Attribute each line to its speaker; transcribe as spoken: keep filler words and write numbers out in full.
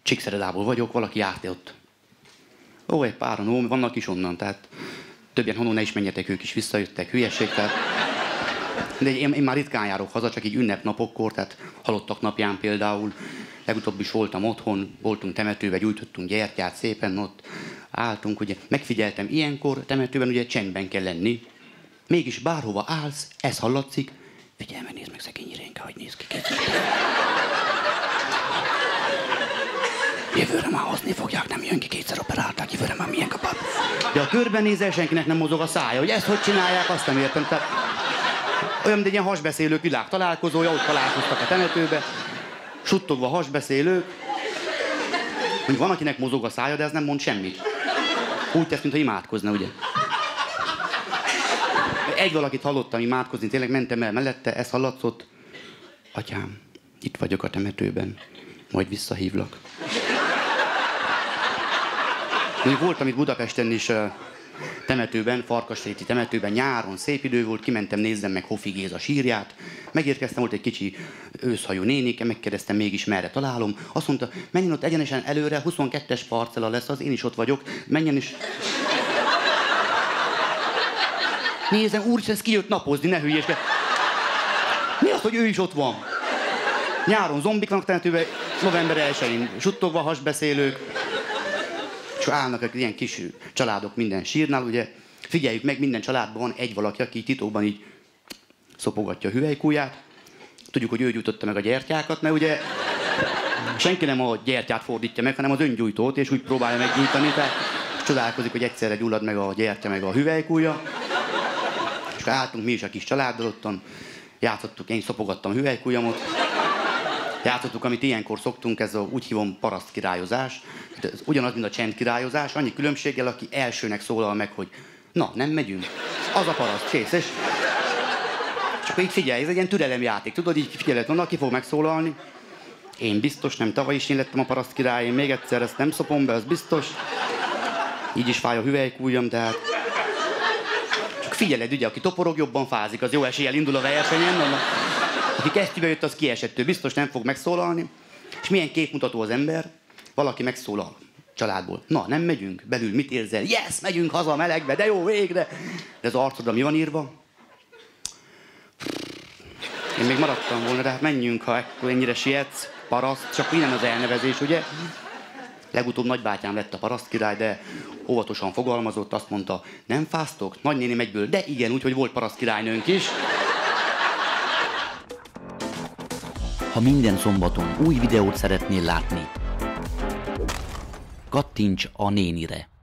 Speaker 1: Csíkszeredából vagyok, valaki járt ott. Ó, egy páran, ó, vannak is onnan, tehát többen honnan ne is menjetek, ők is visszajöttek, hülyeség, tehát... De én, én már ritkán járok haza, csak így ünnepnapokkor, tehát halottak napján például. Legutóbb is voltam otthon, voltunk temetőbe, gyújtottunk gyertyát, szépen ott álltunk, ugye. Megfigyeltem, ilyenkor temetőben ugye csendben kell lenni. Mégis bárhova állsz, ez hallatszik. Figyelj, meg nézd meg szegény Irénke, hogy néz ki kétszer. Jövőre már hozni fogják, nem jön ki, kétszer operálták, jövőre már milyen kapap. De a körbenézel, senkinek nem mozog a szája, hogy ezt hogy csinálják, azt nem értem. Tehát olyan, mint egy ilyen hasbeszélők világ találkozója, ott találkoztak a temetőbe, suttogva hasbeszélők. Hogy van, akinek mozog a szája, de ez nem mond semmit. Úgy tesz, mintha imádkozna, ugye? Egy valakit hallottam imádkozni, tényleg mentem el mellette, ez hallatszott. Atyám, itt vagyok a temetőben, majd visszahívlak. Még voltam itt Budapesten is uh, temetőben, Farkasréti temetőben, nyáron, szép idő volt, kimentem, nézzem meg Hofi Géza sírját. Megérkeztem, volt egy kicsi őszhajú nénike, megkérdeztem mégis merre találom. Azt mondta, menjen ott egyenesen előre, huszonkettes parcella lesz az, én is ott vagyok, menjen is. Nézem, úristen, ez kijött napozni, ne hülyéskedj. Mi az, hogy ő is ott van? Nyáron zombik vannak temetőben, november elsején suttogva hasbeszélők. És állnak ilyen kis családok minden sírnál, ugye. Figyeljük meg, minden családban van egy valaki, aki titokban így szopogatja a hüvelykúját. Tudjuk, hogy ő gyújtotta meg a gyertyákat, mert ugye senki nem a gyertyát fordítja meg, hanem az öngyújtót, és úgy próbálja meggyújtani, tehát csodálkozik, hogy egyszerre gyullad meg a gyertya, meg a hüvelykúja. És akkor álltunk mi is a kis családdal ottan, játszottuk, én szopogattam a hüvelykújamat. Játszottuk, amit ilyenkor szoktunk, ez a, úgy hívom, parasztkirályozás. Ez ugyanaz, mint a csendkirályozás, annyi különbséggel, aki elsőnek szólal meg, hogy na, nem megyünk. Az a paraszt, kész, és... és akkor így figyelj, ez egy ilyen türelemjáték, tudod, így figyeled, na, ki fog megszólalni? Én biztos, nem, tavaly is én lettem a parasztkirály, én még egyszer ezt nem szopom be, az biztos. Így is fáj a hüvelykújam, de hát... Csak figyeled, ugye, aki toporog, jobban fázik, az jó eséllyel indul a versenyen, na, aki kesztyűbe jött, az kiesett, ő biztos nem fog megszólalni. És milyen képmutató az ember, valaki megszólal családból. Na, nem megyünk, belül mit érzel? Yes, megyünk haza a melegbe, de jó, végre! De az arcodra mi van írva? Én még maradtam volna, de hát menjünk, ha ekkor ennyire sietsz, paraszt, csak innen az elnevezés, ugye? Legutóbb nagybátyám lett a parasztkirály, de óvatosan fogalmazott, azt mondta, nem fáztok? Nagynéni megyből, de igen, úgyhogy volt parasztkirálynőnk is. Ha minden szombaton új videót szeretnél látni, kattints a nénire.